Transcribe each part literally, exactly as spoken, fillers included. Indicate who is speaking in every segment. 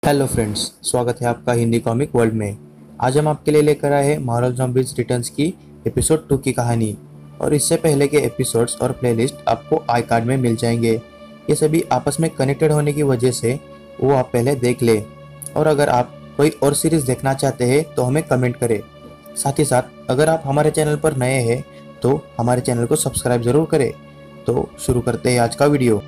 Speaker 1: Hello friends, स्वागत है आपका हिंदी कॉमिक वर्ल्ड में। आज हम आपके लिए लेकर आए हैं मार्वल ज़ॉम्बीज रिटर्न्स की एपिसोड टू की कहानी। और इससे पहले के एपिसोड्स और प्लेलिस्ट आपको आई कार्ड में मिल जाएंगे। ये सभी आपस में कनेक्टेड होने की वजह से वो आप पहले देख ले। और अगर आप कोई और सीरीज़ देखना चाहते हैं तो हमें कमेंट करें। साथ ही साथ अगर आप हमारे चैनल पर नए हैं तो हमारे चैनल को सब्सक्राइब ज़रूर करें। तो शुरू करते हैं आज का वीडियो।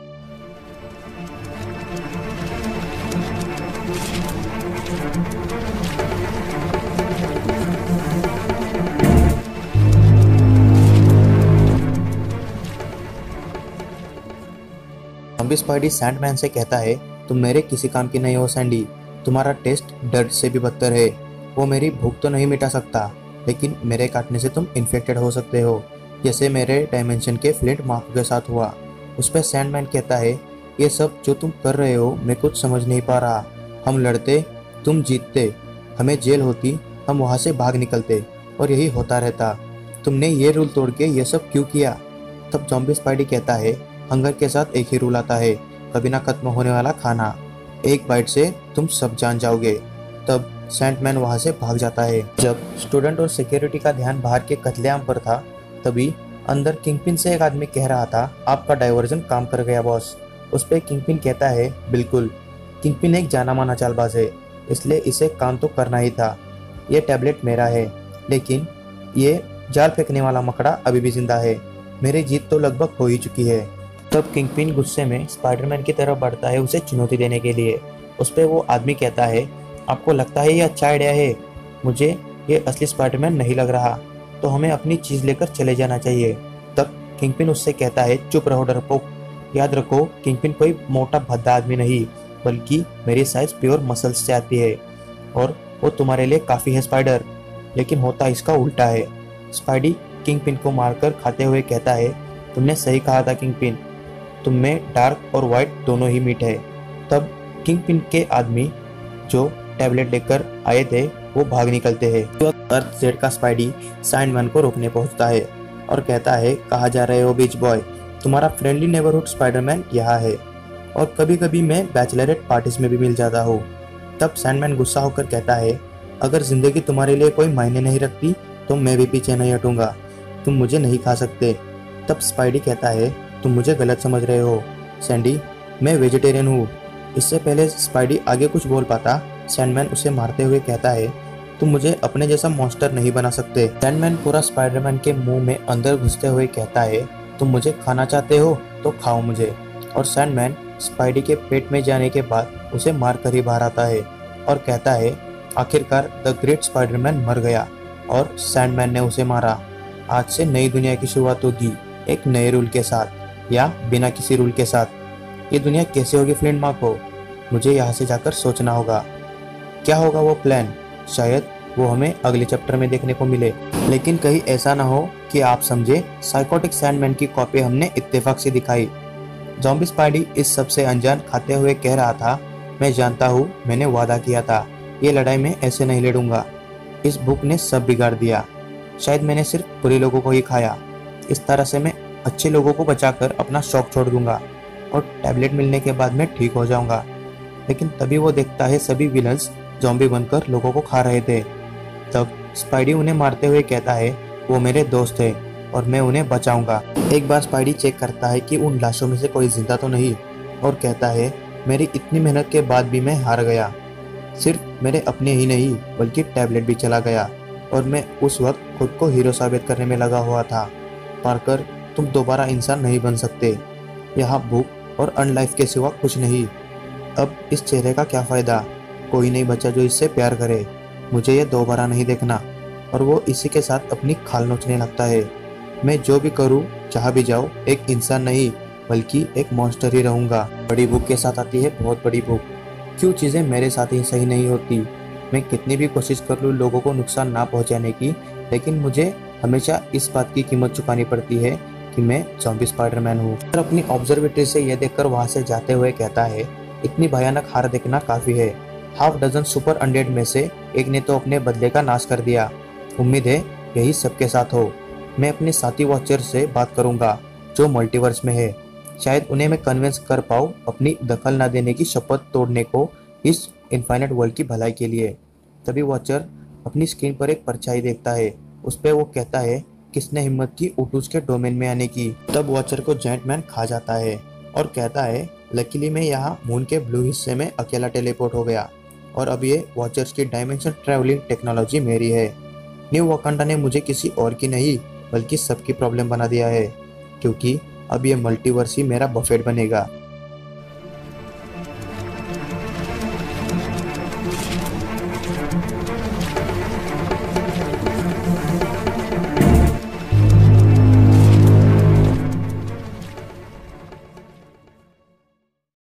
Speaker 1: ज़ॉम्बी स्पाइडी सैंडमैन से कहता है, तुम मेरे किसी काम की नहीं हो सैंडी। तुम्हारा टेस्ट डर्ट से भी बदतर है। वो मेरी भूख तो नहीं मिटा सकता, लेकिन मेरे काटने से तुम इन्फेक्टेड हो सकते हो, जैसे मेरे डायमेंशन के फ्लिंट मार्को के साथ हुआ। उस पर सैंडमैन कहता है, ये सब जो तुम कर रहे हो मैं कुछ समझ नहीं पा रहा। हम लड़ते, तुम जीतते, हमें जेल होती, हम वहाँ से भाग निकलते, और यही होता रहता। तुमने ये रूल तोड़ के ये सब क्यों किया? तब ज़ॉम्बी स्पाइडी कहता है, हंगर के साथ एक ही रूल आता है, कभी ना खत्म होने वाला खाना। एक बाइट से तुम सब जान जाओगे। तब सैंडमैन वहां से भाग जाता है। जब स्टूडेंट और सिक्योरिटी का ध्यान बाहर के कत्लेआम पर था, तभी अंदर किंगपिन से एक आदमी कह रहा था, आपका डाइवर्जन काम कर गया बॉस। उस पर किंगपिन कहता है, बिल्कुल। किंगपिन एक जाना माना चालबाज है, इसलिए इसे काम तो करना ही था। ये टैबलेट मेरा है, लेकिन ये जाल फेंकने वाला मकड़ा अभी भी जिंदा है। मेरी जीत तो लगभग हो ही चुकी है। तब किंगपिन गुस्से में स्पाइडरमैन की तरफ बढ़ता है उसे चुनौती देने के लिए। उस पर वो आदमी कहता है, आपको लगता है ये अच्छा आइडिया है? मुझे ये असली स्पाइडरमैन नहीं लग रहा, तो हमें अपनी चीज़ लेकर चले जाना चाहिए। तब किंगपिन उससे कहता है, चुप रहो डरपोक। याद रखो, किंगपिन कोई मोटा भद्दा आदमी नहीं, बल्कि मेरी साइज प्योर मसल्स से आती है, और वो तुम्हारे लिए काफ़ी है स्पाइडर। लेकिन होता इसका उल्टा है। स्पाइडी किंगपिन को मारकर खाते हुए कहता है, तुमने सही कहा था किंगपिन, तुम में डार्क और वाइट दोनों ही मीट है। तब किंगपिन के आदमी जो टैबलेट लेकर आए थे वो भाग निकलते हैं। तो अर्थ जेड का स्पाइडी सैंडमैन को रोकने पहुंचता है और कहता है, कहाँ जा रहे हो बीच बॉय? तुम्हारा फ्रेंडली नेबरहुड स्पाइडरमैन यहाँ है, और कभी कभी मैं बैचलरेट पार्टीज में भी मिल जाता हूँ। तब सैंडमैन गुस्सा होकर कहता है, अगर जिंदगी तुम्हारे लिए कोई मायने नहीं रखती तो मैं भी पीछे नहीं हटूंगा। तुम मुझे नहीं खा सकते। तब स्पाइडी कहता है, तुम मुझे गलत समझ रहे हो सैंडी, मैं वेजिटेरियन हूँ। इससे पहले स्पाइडी आगे कुछ बोल पाता, सैंडमैन उसे मारते हुए कहता है, तुम मुझे अपने जैसा मॉन्स्टर नहीं बना सकते। सैंडमैन पूरा स्पाइडरमैन के मुंह में अंदर घुसते हुए कहता है, तुम मुझे खाना चाहते हो तो खाओ मुझे। और सैंडमैन स्पाइडी के पेट में जाने के बाद उसे मार कर ही बाहर आता है और कहता है, आखिरकार द ग्रेट स्पाइडरमैन मर गया और सैंडमैन ने उसे मारा। आज से नई दुनिया की शुरुआत होगी, एक नए रूल के साथ, या बिना किसी रूल के साथ। ये दुनिया कैसे होगी फ्लिंट मार्को? मुझे यहाँ से जाकर सोचना होगा। क्या होगा वो प्लान? शायद वो हमें अगले चैप्टर में देखने को मिले। लेकिन कहीं ऐसा ना हो कि आप समझे साइकोटिक सैंडमैन की कॉपी हमने इत्तेफाक से दिखाई। ज़ॉम्बी स्पाइडी इस सब से अनजान खाते हुए कह रहा था, मैं जानता हूँ, मैंने वादा किया था, ये लड़ाई में ऐसे नहीं लड़ूंगा। इस भूख ने सब बिगाड़ दिया। शायद मैंने सिर्फ बुरे लोगों को ही खाया। इस तरह से मैं अच्छे लोगों को बचाकर अपना शौक छोड़ दूंगा, और टैबलेट मिलने के बाद मैं ठीक हो जाऊंगा। लेकिन तभी वो देखता है सभी विलन्स ज़ॉम्बी बनकर लोगों को खा रहे थे। तब स्पाइडी उन्हें मारते हुए कहता है, वो मेरे दोस्त है और मैं उन्हें बचाऊंगा। एक बार स्पाइडी चेक करता है कि उन लाशों में से कोई जिंदा तो नहीं, और कहता है, मेरी इतनी मेहनत के बाद भी मैं हार गया। सिर्फ मेरे अपने ही नहीं बल्कि टैबलेट भी चला गया, और मैं उस वक्त खुद को हीरो साबित करने में लगा हुआ था। पार्कर, तुम दोबारा इंसान नहीं बन सकते। यहाँ भूख और अनलाइफ के सिवा कुछ नहीं। अब इस चेहरे का क्या फ़ायदा? कोई नहीं बचा जो इससे प्यार करे। मुझे ये दोबारा नहीं देखना। और वो इसी के साथ अपनी खाल नोचने लगता है। मैं जो भी करूँ, जहाँ भी जाऊँ, एक इंसान नहीं बल्कि एक मॉन्स्टर ही रहूँगा। बड़ी भूख के साथ आती है बहुत बड़ी भूख। क्यों चीज़ें मेरे साथ ही सही नहीं होती? मैं कितनी भी कोशिश कर लूँ लोगों को नुकसान ना पहुँचाने की, लेकिन मुझे हमेशा इस बात की कीमत चुकानी पड़ती है कि मैं ज़ॉम्बी स्पाइडरमैन हूँ। और अपनी ऑब्जर्वेटरी से यह देखकर वहाँ से जाते हुए कहता है, इतनी भयानक हार देखना काफ़ी है। हाफ डजन सुपर अनडेड में से एक ने तो अपने बदले का नाश कर दिया। उम्मीद है यही सबके साथ हो। मैं अपने साथी वॉचर से बात करूंगा जो मल्टीवर्स में है। शायद उन्हें मैं कन्विंस कर पाऊँ अपनी दखल न देने की शपथ तोड़ने को इस इनफाइनाइट वर्ल्ड की भलाई के लिए। तभी वॉचर अपनी स्क्रीन पर एक परछाई देखता है। उस पर वो कहता है, किसने हिम्मत की ओटूज के डोमेन में आने की। तब वॉचर को जायंट मैन खा जाता है और कहता है, लकीली मैं यहाँ मून के ब्लू हिस्से में अकेला टेलीपोर्ट हो गया और अब ये वॉचर्स की डायमेंशन ट्रैवलिंग टेक्नोलॉजी मेरी है। न्यू वाकांडा ने मुझे किसी और की नहीं बल्कि सबकी प्रॉब्लम बना दिया है, क्योंकि अब ये मल्टीवर्स ही मेरा बफेट बनेगा।